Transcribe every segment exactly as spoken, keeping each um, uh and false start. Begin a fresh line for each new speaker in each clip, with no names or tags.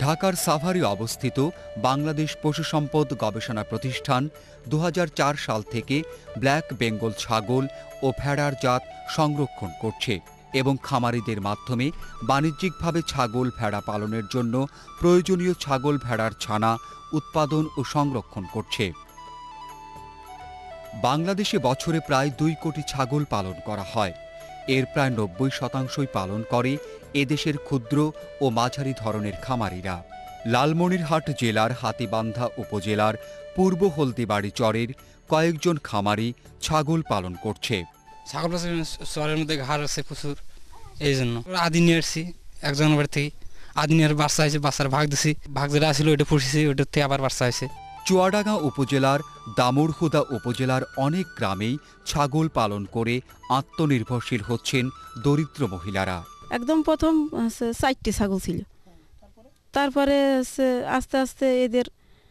ঢাকার সাভারে অবস্থিত বাংলাদেশ পশু সম্পদ গবেষণা প্রতিষ্ঠান দু হাজার চার সাল থেকে ব্ল্যাক বেঙ্গল ছাগল ও ভেড়ার জাত সংরক্ষণ করছে এবং খামারিদের মাধ্যমে বাণিজ্যিকভাবে ছাগল ভেড়া পালনের জন্য প্রয়োজনীয় ছাগল ভেড়ার ছানা উৎপাদন ও সংরক্ষণ করছে। বাংলাদেশে বছরে প্রায় দুই কোটি ছাগল পালন করা হয়। এর প্রায় নব্বই শতাংশই পালন করে এদেশের ক্ষুদ্র ও মাঝারি ধরনের খামারিরা। লালমনিরহাট জেলার হাতীবান্ধা উপজেলার পূর্ব হলদিবাড়ি চরের কয়েকজন খামারি ছাগল পালন করছে।
ছাগল চরের মধ্যে ঘাড় আছে প্রচুর, এই জন্য আদি নিয়ে আসছি একজনের বাড়ি থেকে। আদি নিয়ে বাচ্চা হয়েছে, বাচ্চার ভাগ দিছি, ভাগ যেটা আসলে ওইটা পুষেছি, ওইটার থেকে আবার বাচ্চা হয়েছে।
চুয়াডাঙ্গা উপজেলার দামুড়হুদা উপজেলার অনেক গ্রামেই ছাগল পালন করে আত্মনির্ভরশীল হচ্ছেন দরিদ্র মহিলারা।
একদম প্রথম চারটি ছাগল ছিল, তারপরে আস্তে আস্তে এদের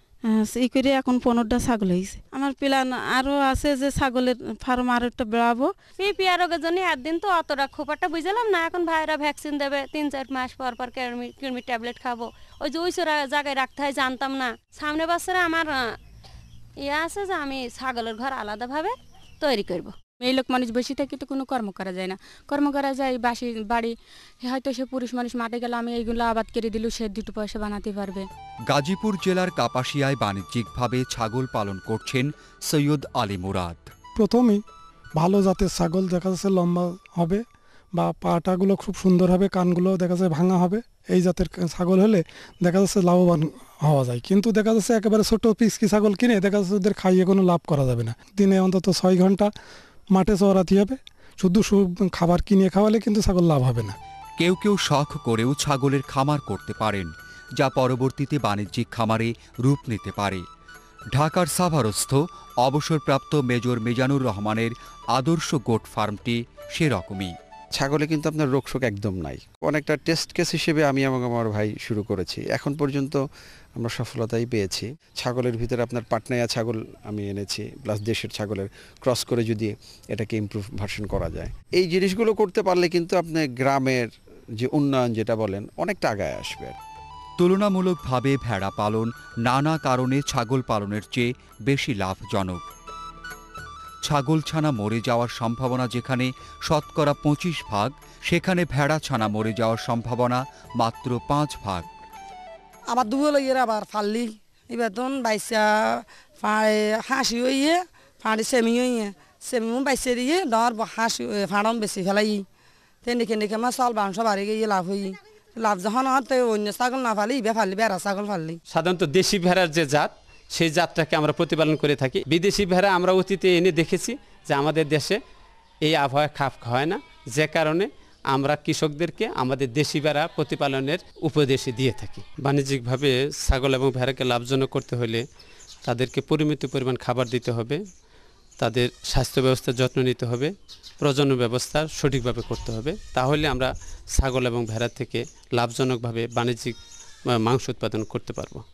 ই করে এখন পনেরোটা ছাগল হয়েছে। আমার প্ল্যান আরও আছে যে ছাগলের ফার্ম আরও একটা বেড়াবো।
পিপিআর রোগের জন্য একদিন তো অতটা খুব একটা বুঝলাম না। এখন ভাইরা ভ্যাকসিন দেবে তিন চার মাস পর পর কৃমি কৃমি ট্যাবলেট খাবো। ওই যে ওই জায়গায় রাখতে হয় জানতাম না। সামনে বছরে আমার ইয়ে আছে যে আমি ছাগলের ঘর আলাদাভাবে তৈরি করব।
এই লোক মানুষ বসে থেকে তো কোনো কর্ম করা যায় না, কর্ম করা যায় বাসি বাড়ি। হয়তো সে পুরুষ মানুষ মাঠে গেলে আমি এইগুলো আবাদ করে দিলেও সে দুটো পয়সা বানাতে পারবে।
গাজীপুর জেলার কাপাসিয়ায় বাণিজ্যিকভাবে ছাগল পালন করছেন সৈয়দ আলী মুরাদ।
প্রথমেই ভালো জাতের ছাগল দেখা যাচ্ছে লম্বা হবে বা পাটাগুলো খুব সুন্দর হবে, কানগুলো দেখা যাচ্ছে ভাঙা হবে। এই জাতের ছাগল হলে দেখা যাচ্ছে লাভবান হওয়া যায়। কিন্তু দেখা যাচ্ছে একেবারে ছোট পিসকি ছাগল কিনে দেখা যাচ্ছে ওদের খাইয়ে কোনো লাভ করা যাবে না। দিনে অন্তত ছয় ঘন্টা মাঠে চড়াতে হবে, শুধু খাবার কিনে খাওয়ালে কিন্তু ছাগল লাভ হবে না।
কেউ কেউ শখ করেও ছাগলের খামার করতে পারেন, যা পরবর্তীতে বাণিজ্যিক খামারে রূপ নিতে পারে। ঢাকার সাভারস্থ অবসরপ্রাপ্ত মেজর মিজানুর রহমানের আদর্শ গোট ফার্মটি সেরকমই।
ছাগলে কিন্তু আপনার রোগশোক একদম নাই। অনেকটা টেস্ট কেস হিসেবে আমি এবং আমার ভাই শুরু করেছি, এখন পর্যন্ত আমরা সফলতাই পেয়েছি। ছাগলের ভিতরে আপনার পাটনাইয়া ছাগল আমি এনেছি, প্লাস দেশের ছাগলের ক্রস করে যদি এটাকে ইমপ্রুভ ভার্সন করা যায়। এই জিনিসগুলো করতে পারলে কিন্তু আপনি গ্রামের যে উন্নয়ন যেটা বলেন অনেকটা আগায় আসবে।
তুলনামূলকভাবে ভেড়া পালন নানা কারণে ছাগল পালনের চেয়ে বেশি লাভজনক। ছাগল ছানা মরে যাওয়ার সম্ভাবনা যেখানে শতকরা পঁচিশ ভাগ, সেখানে ভেড়া ছানা মরে যাওয়ার সম্ভাবনা মাত্র পাঁচ ভাগ।
আবার দুবল ইয়ে আবার ফাললি এবার তখন বাইসা হাসি হইয়ে ফাঁড়ি সেমি হইয়ে সেমিও বাইসে দিয়ে ডর হাসি ফাঁড়ম বেশি ফেলাই তেনিকে নিকে আমার চল বাংশ বাড়ি গিয়ে লাভ হই। লাভ যখন হয় তো অন্য ছাগল না ফালি ইবে ফালি বেড়া ছাগল ফাললি।
সাধারণত দেশি ভেড়ার যে জাত সেই জাতটাকে আমরা প্রতিপালন করে থাকি। বিদেশি ভেড়া আমরা অতীতে এনে দেখেছি যে আমাদের দেশে এই আবহাওয়া খাপ খায় না, যে কারণে আমরা কৃষকদেরকে আমাদের দেশি ভেড়া প্রতিপালনের উপদেশ দিয়ে থাকি। বাণিজ্যিকভাবে ছাগল এবং ভেড়াকে লাভজনক করতে হলে তাদেরকে পরিমিত পরিমাণ খাবার দিতে হবে, তাদের স্বাস্থ্য ব্যবস্থার যত্ন নিতে হবে, প্রজনন ব্যবস্থা সঠিকভাবে করতে হবে। তাহলে আমরা ছাগল এবং ভেড়া থেকে লাভজনকভাবে বাণিজ্যিক মাংস উৎপাদন করতে পারবো।